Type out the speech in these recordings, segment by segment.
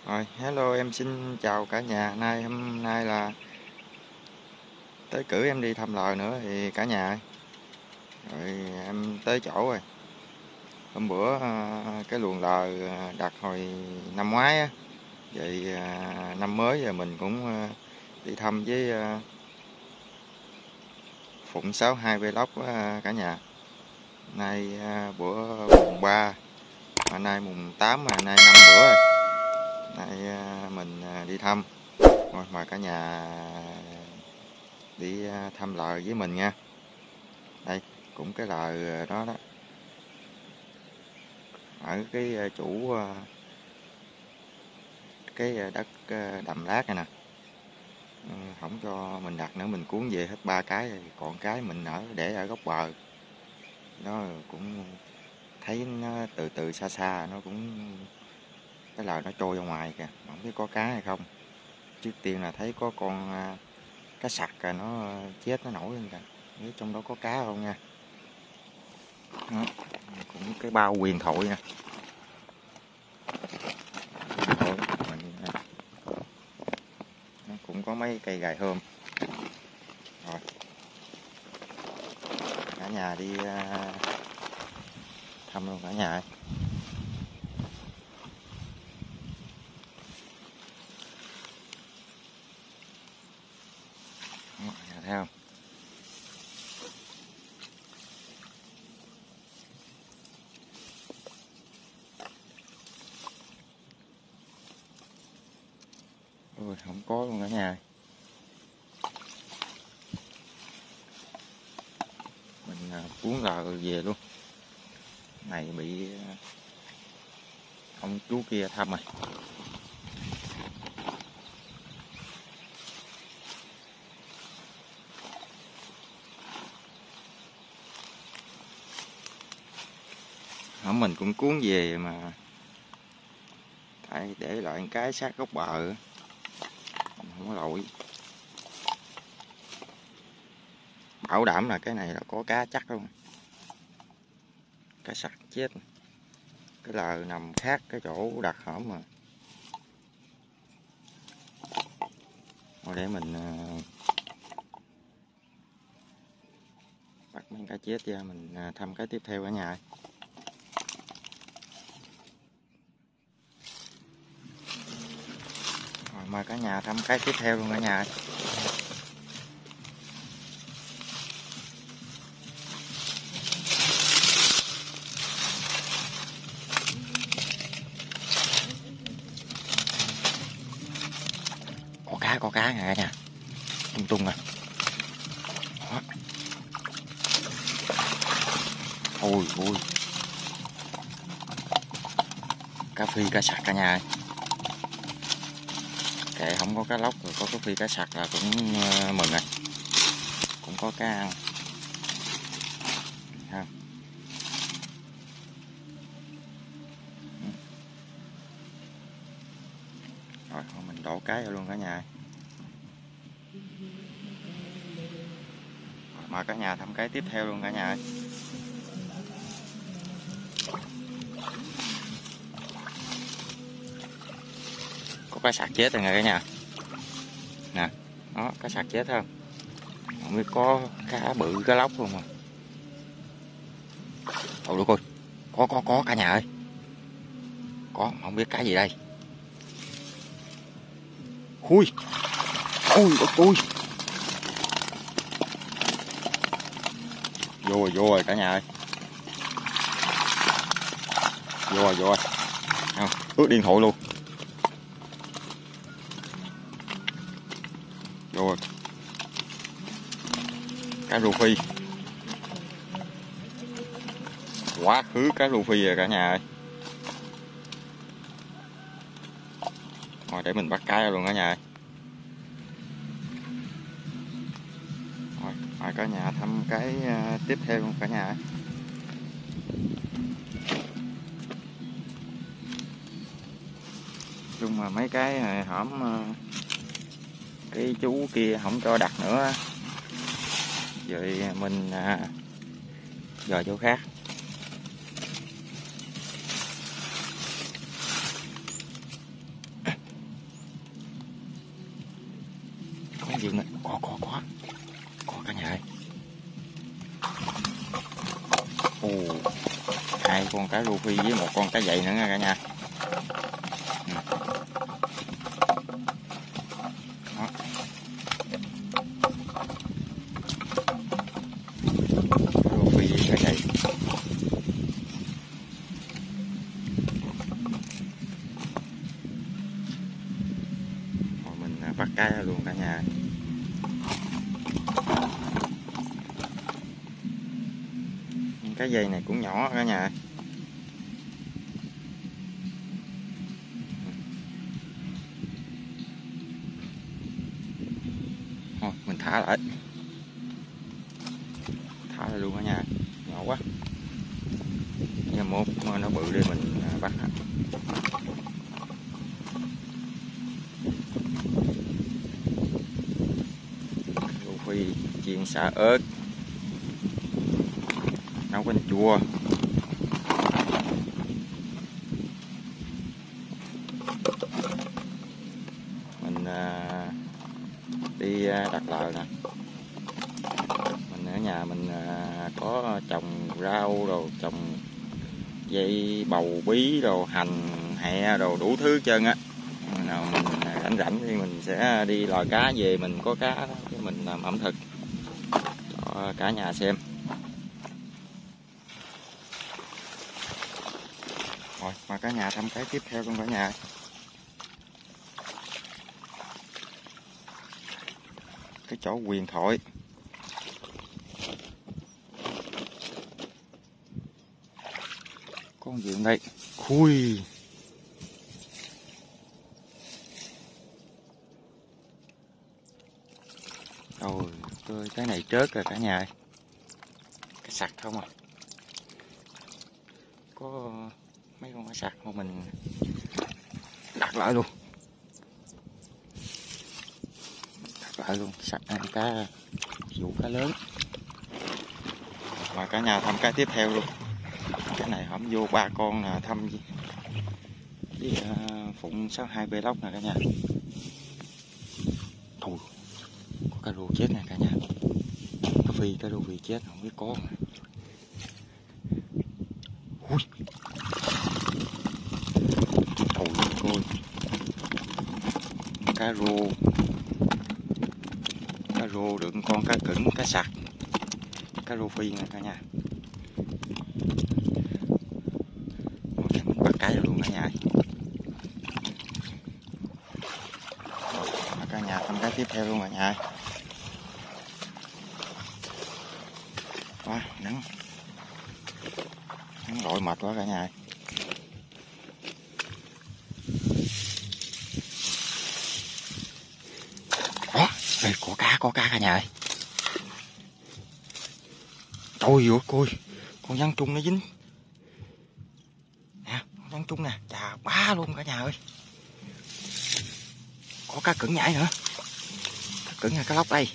Rồi, hello, em xin chào cả nhà. Hôm nay là tới cử em đi thăm lò nữa thì cả nhà ơi. Rồi em tới chỗ rồi. Hôm bữa cái luồng lò đặt hồi năm ngoái á. Vậy năm mới giờ mình cũng đi thăm với Phụng 62 Vlog cả nhà. Nay bữa mùng 3, mà nay mùng 8 mà nay 5 bữa rồi. Nay mình đi thăm. Rồi mời cả nhà đi thăm lò với mình nha. Đây cũng cái lò đó đó, ở cái chủ cái đất đầm lát này nè. Không cho mình đặt nữa, mình cuốn về hết 3 cái rồi, còn cái mình để ở góc bờ nó cũng thấy nó từ từ xa xa nó cũng cái lò nó trôi ra ngoài kìa, không biết có cá hay không. Trước tiên là thấy có con cá sặc nó chết, nó nổi lên kìa, không biết trong đó có cá không nha. Đó, cũng cái bao huyền thoại nè. Nó cũng có mấy cây gài hươm. Rồi cả nhà đi thăm luôn cả nhà ơi. Nhà thấy không? Ôi, không có luôn cả nhà. Mình cuốn lò về luôn. Này bị ông chú kia thăm rồi. Mình cũng cuốn về mà tại để lại cái sát góc bờ, không có lội. Bảo đảm là cái này là có cá chắc luôn. Cá sặc chết. Cái lờ nằm khác cái chỗ đặt hổm mà. Rồi để mình bắt mấy cá chết ra, mình thăm cái tiếp theo cả nhà. Rồi mời cả nhà thăm cái tiếp theo luôn cả nhà. Có cá nè cả nhà, tung tung nè. Ôi ôi, cá phi cá sặc cả nhà ơi. Kệ không có cá lóc rồi, có cá phi cá sặc là cũng mừng rồi, cũng có cá ăn. Ha. Rồi mình đổ cái vô luôn cả nhà. Mời cả nhà thăm cái tiếp theo luôn cả nhà ơi. Có cá sặc chết rồi nè cả nhà. Nè, đó cá sặc chết không? Không biết có cá bự cá lóc không mà. Ôi được rồi, có cả nhà ơi. Có, không biết cái gì đây. Ui, ui, ui. Vô rồi cả nhà ơi. Vô rồi. Không, ướt điện thoại luôn. Vô rồi. Cá rô phi. Quá khứ cá rô phi rồi cả nhà ơi. Rồi để mình bắt cá luôn cả nhà ơi. Rồi, mời cả nhà thăm cái tiếp theo luôn cả nhà ơi. Chung mà mấy cái hổm cái chú kia không cho đặt nữa, rồi mình dời chỗ khác. dương này. Có cả nhà ơi. Hai con cá rô phi với một con cá dày nữa nha cả nhà. Đó. Rô phi với cá dày. Rồi mình bắt cá luôn cả nhà. Cái dây này cũng nhỏ cả nhà. Thôi mình thả lại luôn cả nhà, nhỏ quá. Giờ một nó bự đi mình bắt. Rô phi chiên xả ớt, nấu canh chua. Mình đi đặt lời nè. Mình ở nhà mình có trồng rau rồi, trồng dây bầu bí đồ, hành hẹ đồ đủ thứ trơn á. Nào mình rảnh thì mình sẽ đi lòi cá về, mình có cá thì mình làm ẩm thực cho cả nhà xem. Rồi mà cả nhà thăm cái tiếp theo luôn cả nhà. Cái chỗ huyền thoại. Con gì đây? Khui. Rồi, cái này trớt rồi cả nhà. Cái sặc không à. Có mấy con cá sặc mà mình đặt lại luôn. Sặc ăn cá, vụ cá lớn. Và cả nhà thăm cái tiếp theo luôn. Cái này hổng vô 3 con nè, thăm với Phụng 62 vlog nè cả nhà. Thôi, có cá rô chết nè cả nhà. Cá rô phi chết không biết có. Ui. Thôi coi. Cá rô đựng con cá cứng, cá sặc, cá rô phi nè cả nhà. Mình bắt cá luôn cả nhà. Cả nhà thăm cái tiếp theo luôn cả nhà. Quá nắng rội mệt quá cả nhà. Đó, đây có cá cả nhà ơi. Trời ơi coi, con giăng trung nó dính nè, con giăng trung nè, chà bá luôn cả nhà ơi. Có cá cứng nhảy nữa, cá cứng là cá lóc đây.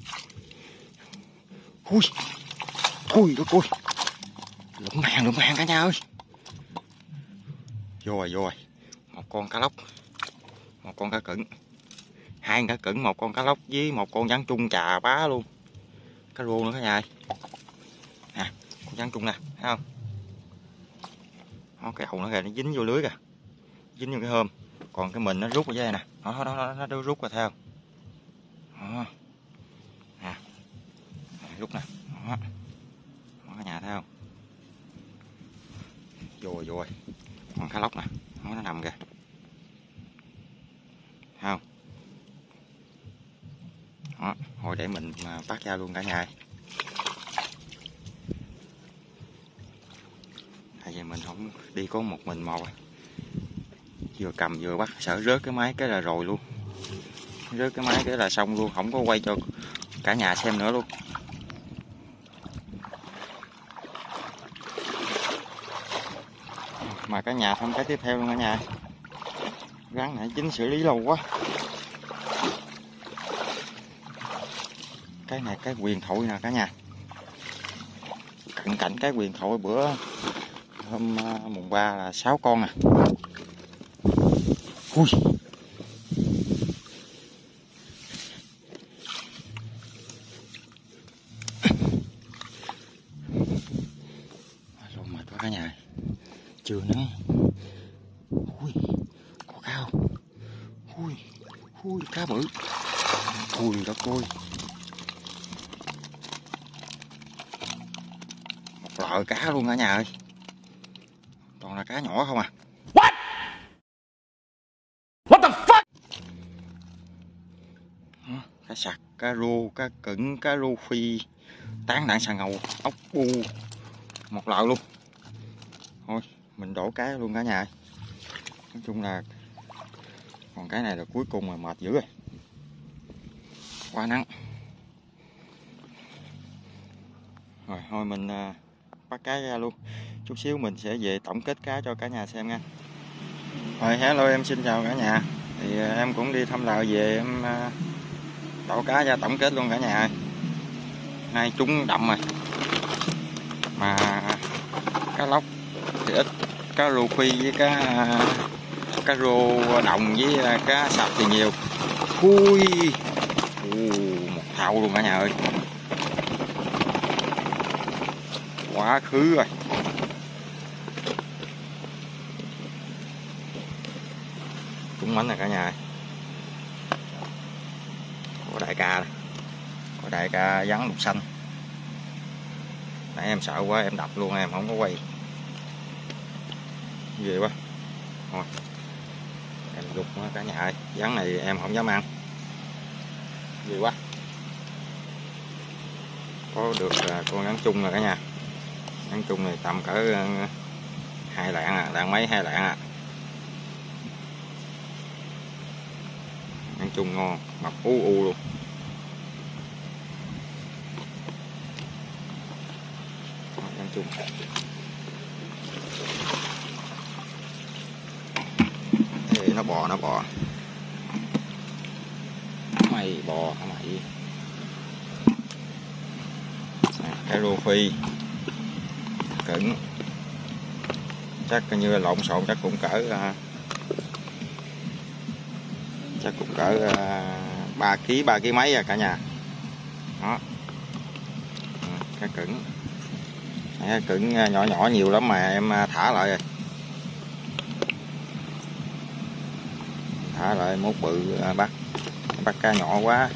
Ui, thôi đó coi, lụm hàng cả nhà ơi. Vô rồi, một con cá lóc, một con cá cứng, hai con cá cứng, một con cá lóc với một con giăng trung chà bá luôn. Cá rô nữa cả nhà ơi. Nè, con giăng trung nè, thấy không? Đó, cái hầu nó kìa, nó dính vô lưới kìa, dính vô cái hôm. Còn cái mình nó rút vào dưới đây nè, nó rút ra theo. Đó. Nè, rút nè, đó, cả nhà thấy không? Rồi, con cá lóc nè, nó nằm kìa, thấy không? Đó, thôi để mình bắt ra luôn cả nhà. Tại vì mình không đi có một mình một, vừa cầm vừa bắt, sợ rớt cái máy cái là rồi luôn, rớt cái máy cái là xong luôn, không có quay cho cả nhà xem nữa luôn. Mà cả nhà thăm cái tiếp theo luôn cả nhà. Rắn này chính xử lý lâu quá. Cái này cái huyền thoại nè cả nhà. Cận cảnh cái huyền thoại bữa hôm mùng 3 là 6 con nè. Ui. Ui, cá bự. Ui đất ơi, một lợ cá luôn cả nhà ơi, toàn là cá nhỏ không à. What the fuck? Cá sặc, cá rô, cá cứng, cá rô phi, tán đạn xà ngầu, ốc bu, một lợ luôn. Thôi mình đổ cá luôn cả nhà ơi. Nói chung là còn cái này là cuối cùng là mệt dữ rồi, quá nắng. Rồi thôi mình bắt cá ra luôn, chút xíu mình sẽ về tổng kết cá cho cả nhà xem nha. Rồi hello, em xin chào cả nhà. Thì em cũng đi thăm lào về, em đổ cá ra tổng kết luôn cả nhà ơi. Nay trúng đậm rồi, mà cá lóc thì ít, cá rô phi với cá rô đồng với cá sập thì nhiều. Ui, một thau luôn cả nhà ơi, quá khứ rồi. Trúng mánh rồi cả nhà ơi. Có đại ca này, có đại ca vắn lục xanh. Nãy em sợ quá em đập luôn, em không có quay ghê quá. Thôi em gục quá cả nhà ơi, ván này em không dám ăn, ghê quá. Có được con rắn chung rồi cả nhà. Rắn chung này tầm cỡ 2 lạng à, lạng mấy 2 lạng à. Rắn chung ngon, mập u luôn. Rắn chung thế nó bò mày bò hả mày. Cái rô phi cứng chắc như là lộn xộn, chắc cũng cỡ 3 kg mấy à cả nhà. Đó, cá cứng. Cá cứng nhỏ nhỏ nhiều lắm mà em thả lại rồi, thả lại mốt bự bắt cá nhỏ quá,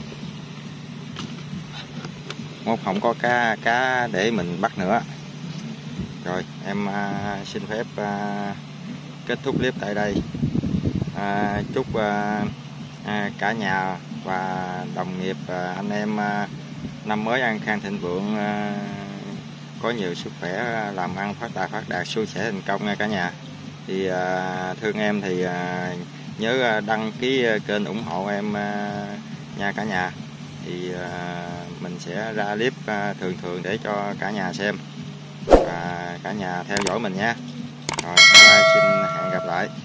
mốt không có cá để mình bắt nữa. Rồi em xin phép kết thúc clip tại đây. Chúc cả nhà và đồng nghiệp, anh em năm mới an khang thịnh vượng, có nhiều sức khỏe, làm ăn phát đạt, suôn sẻ thành công nha cả nhà. Thì thương em thì nhớ đăng ký kênh ủng hộ em nha cả nhà. Thì mình sẽ ra clip thường để cho cả nhà xem và cả nhà theo dõi mình nha. Rồi bye bye, xin hẹn gặp lại.